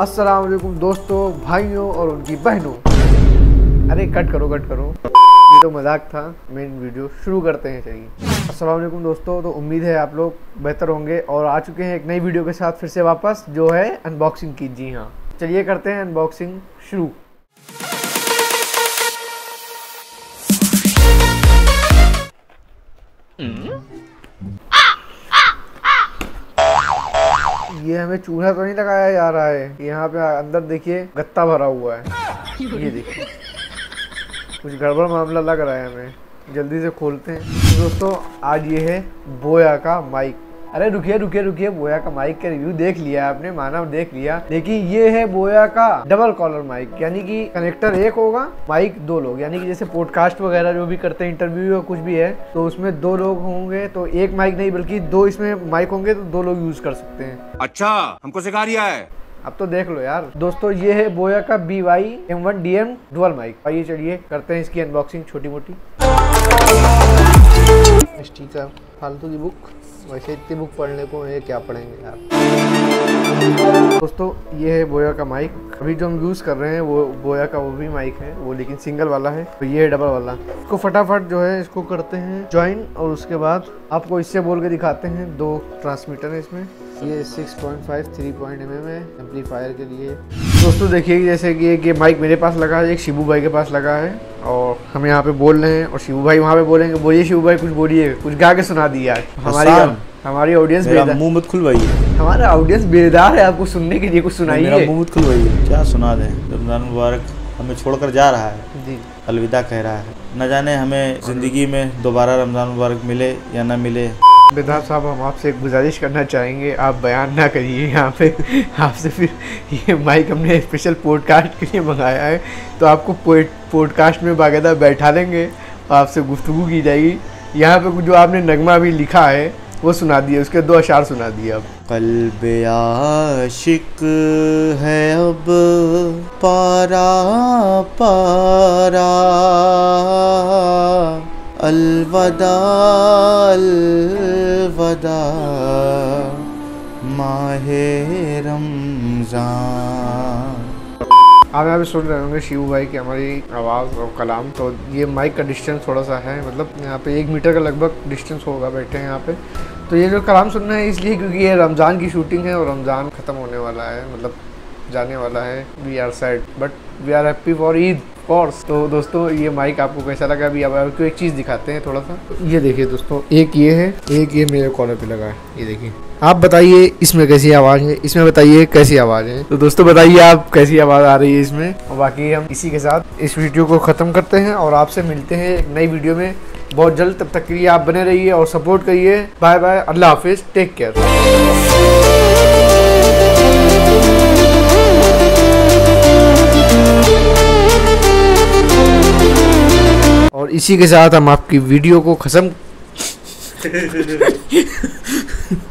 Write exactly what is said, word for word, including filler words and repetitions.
अस्सलाम वालेकुम दोस्तों, भाइयों और उनकी बहनों। अरे कट करो कट करो, ये तो मजाक था। मेन वीडियो शुरू करते हैं। चलिए, अस्सलाम वालेकुम दोस्तों। तो उम्मीद है आप लोग बेहतर होंगे और आ चुके हैं एक नई वीडियो के साथ फिर से वापस, जो है अनबॉक्सिंग की। जी हाँ, चलिए करते हैं अनबॉक्सिंग शुरू। ये हमें चूल्हा तो नहीं लगाया जा रहा है। यहाँ पे अंदर देखिए गत्ता भरा हुआ है। ये देखिए कुछ गड़बड़ मामला लग रहा है हमें। जल्दी से खोलते हैं। तो दोस्तों आज ये है बोया का माइक। अरे रुकिए रुकिए रुकिए, बोया का माइक का रिव्यू देख लिया आपने, माना देख लिया, लेकिन ये है बोया का डबल कॉलर माइक। यानी कि कनेक्टर एक होगा, माइक दो लोग। यानी कि जैसे पॉडकास्ट वगैरह जो भी करते हैं, इंटरव्यू या कुछ भी है, तो उसमें दो लोग होंगे तो एक माइक नहीं बल्कि दो इसमें माइक होंगे तो दो लोग यूज कर सकते हैं। अच्छा, हमको सिखा रिया है। अब तो देख लो यार। दोस्तों ये है बोया का B Y M one D M dual mic. आइए चलिए करते हैं इसकी अनबॉक्सिंग छोटी मोटी। स्टिकर, फालतू की बुक, वैसे इतनी बुक पढ़ने को है, क्या पढ़ेंगे यार। दोस्तों ये है बोया का माइक। अभी जो हम यूज़ कर रहे हैं वो बोया का वो भी माइक है, वो लेकिन सिंगल वाला है। तो ये है डबल वाला। इसको फटाफट जो है इसको करते हैं ज्वाइन, और उसके बाद आपको इससे बोल के दिखाते हैं। दो ट्रांसमीटर है इसमें। ये six point five three point M M है एम्पलीफायर के लिए। दोस्तों देखिए जैसे कि एक ये माइक मेरे पास लगा है, एक शिबू भाई के पास लगा है, और हम यहाँ पे बोल रहे हैं और शिबू भाई वहाँ पे बोलेंगे। बोलिए शिबू भाई, कुछ बोलिए, कुछ गा के सुना दिया। हमारी हमारी ऑडियंस बेदार, मुंह मत खुलवाइए। हमारा ऑडियंस बेदार है आपको सुनने के लिए, कुछ सुनाइए। मेरा मुंह मत खुलवाइए, क्या सुना दें। रमजान मुबारक हमें छोड़कर जा रहा है जी, अलविदा कह रहा है। न जाने हमें जिंदगी में दोबारा रमजान मुबारक मिले या ना मिले। बेदार साहब, हम आपसे एक गुजारिश करना चाहेंगे, आप बयान ना करिए यहाँ पे। आपसे फिर ये माइक हमने स्पेशल पॉडकास्ट के लिए मंगाया है, तो आपको पॉडकास्ट में बाकायदा बैठा लेंगे और आपसे गुफ्तगू की जाएगी। यहाँ पे जो आपने नगमा भी लिखा है वो सुना दिए, उसके दो अशार सुना दिए। अब कल्बे आशिक है अब पारा पारा, अलवदा अलवदा माहे रमजान। आप यहाँ पे सुन रहे होंगे शिवू भाई की हमारी आवाज़ और कलाम। तो ये माइक का डिस्टेंस थोड़ा सा है, मतलब यहाँ पे एक मीटर का लगभग डिस्टेंस होगा बैठे हैं यहाँ पे। तो ये जो कलाम सुनना है इसलिए क्योंकि ये रमज़ान की शूटिंग है और रमज़ान ख़त्म होने वाला है, मतलब जाने वाला है। We are sad but we are happy for Eid course. तो दोस्तों ये माइक आपको कैसा लगा, अभी अब आपको एक चीज़ दिखाते हैं थोड़ा सा। ये देखिए दोस्तों, एक ये है, एक ये मेरे कॉलर पे लगा है। ये देखिए, आप बताइए इसमें कैसी आवाज़ है, इसमें बताइए कैसी आवाज़ है। तो दोस्तों बताइए आप कैसी आवाज़ आ रही है इसमें। और बाकी हम इसी के साथ इस वीडियो को ख़त्म करते हैं और आपसे मिलते हैं एक नई वीडियो में बहुत जल्द। तब तक के लिए आप बने रहिए और सपोर्ट करिए। बाय बाय, अल्लाह हाफिज़, टेक केयर। और इसी के साथ हम आपकी वीडियो को खत्म